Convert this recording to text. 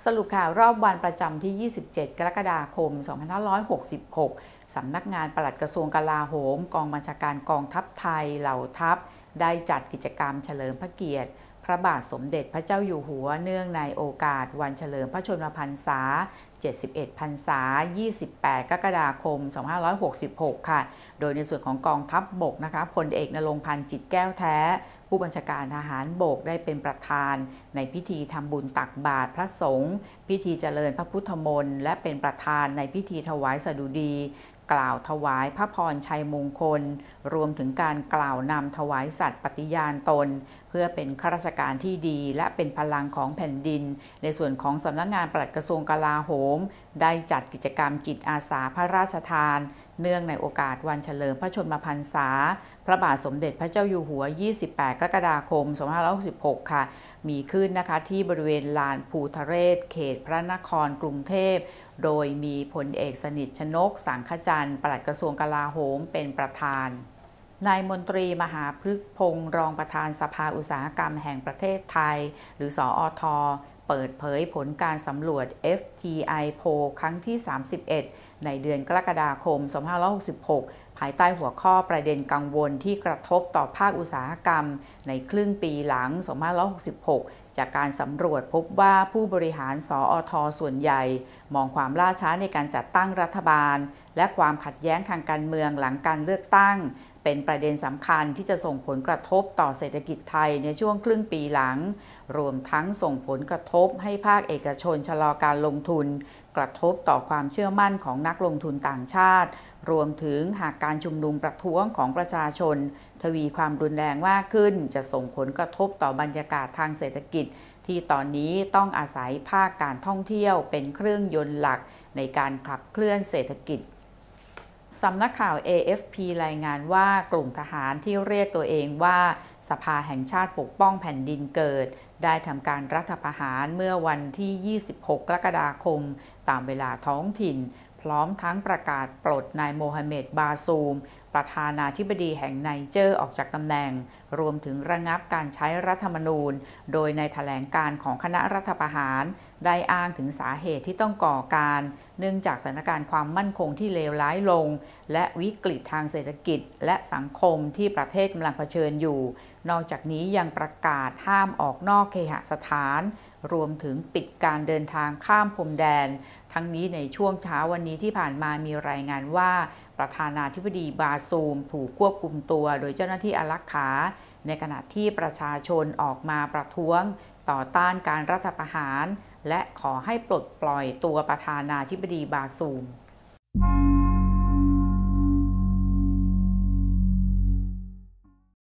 สรุปข่าวรอบวันประจำที่ 27 กรกฎาคม 2566 สำนักงานปลัดกระทรวงกลาโหม กองบัญชาการกองทัพไทย เหล่าทัพ ได้จัดกิจกรรมเฉลิมพระเกียรติพระบาทสมเด็จพระเจ้าอยู่หัวเนื่องในโอกาสวันเฉลิมพระชนมพรรษา 71 พรรษา 28 กรกฎาคม 2566 ค่ะ โดยในส่วนของกองทัพบกนะคะพลเอกณรงค์พันธ์จิตแก้วแท้ผู้บัญชาการทหารบกได้เป็นประธานในพิธีทำบุญตักบาตรพระสงฆ์พิธีเจริญพระพุทธมนต์และเป็นประธานในพิธีถวายสดุดีกล่าวถวายพระพรชัยมงคลรวมถึงการกล่าวนำถวายสัตย์ปฏิญาณตนเพื่อเป็นข้าราชการที่ดีและเป็นพลังของแผ่นดินในส่วนของสำนักงานปลัดกระทรวงกลาโหมได้จัดกิจกรรมจิตอาสาพระราชทานเนื่องในโอกาสวันเฉลิมพระชนมพรรษาพระบาทสมเด็จพระเจ้าอยู่หัว 28 กรกฎาคม 2566 ค่ะมีขึ้นนะคะที่บริเวณลานภูทะเรศเขตพระนครกรุงเทพโดยมีพลเอกสนิท ชนก สังขจันทร์ปลัดกระทรวงกลาโหมเป็นประธานนายมนตรีมหาพฤกษ์พงษ์รองประธานสภาอุตสาหกรรมแห่งประเทศไทยหรือสอท.เปิดเผยผลการสำรวจ FTI Poll ครั้งที่ 31 ในเดือนกรกฎาคม 2566 ภายใต้หัวข้อประเด็นกังวลที่กระทบต่อภาคอุตสาหกรรมในครึ่งปีหลัง 2566 จากการสำรวจพบว่าผู้บริหารสอท.ส่วนใหญ่มองความล่าช้าในการจัดตั้งรัฐบาลและความขัดแย้งทางการเมืองหลังการเลือกตั้งเป็นประเด็นสำคัญที่จะส่งผลกระทบต่อเศรษฐกิจไทยในช่วงครึ่งปีหลังรวมทั้งส่งผลกระทบให้ภาคเอกชนชะลอการลงทุนกระทบต่อความเชื่อมั่นของนักลงทุนต่างชาติรวมถึงหากการชุมนุมประท้วงของประชาชนทวีความรุนแรงมากขึ้นจะส่งผลกระทบต่อบรรยากาศทางเศรษฐกิจที่ตอนนี้ต้องอาศัยภาคการท่องเที่ยวเป็นเครื่องยนต์หลักในการขับเคลื่อนเศรษฐกิจสำนักข่าว AFP รายงานว่ากลุ่มทหารที่เรียกตัวเองว่าสภาแห่งชาติปกป้องแผ่นดินเกิดได้ทำการรัฐประหารเมื่อวันที่ 26 กรกฎาคมตามเวลาท้องถิ่นพร้อมทั้งประกาศปลดนายโมฮัมเหม็ด บาซูมประธานาธิบดีแห่งไนเจอร์ออกจากตำแหน่งรวมถึงระงับการใช้รัฐธรรมนูญโดยในแถลงการของคณะรัฐประหารได้อ้างถึงสาเหตุที่ต้องก่อการเนื่องจากสถานการณ์ความมั่นคงที่เลวร้ายลงและวิกฤตทางเศรษฐกิจและสังคมที่ประเทศกำลังเผชิญอยู่นอกจากนี้ยังประกาศห้ามออกนอกเคหสถานรวมถึงปิดการเดินทางข้ามพรมแดนทั้งนี้ในช่วงเช้าวันนี้ที่ผ่านมามีรายงานว่าประธานาธิบดีบาซูมถูกควบคุมตัวโดยเจ้าหน้าที่อารักขาในขณะที่ประชาชนออกมาประท้วงต่อต้านการรัฐประหารและขอให้ปลดปล่อยตัวประธานาธิบดีบาซูม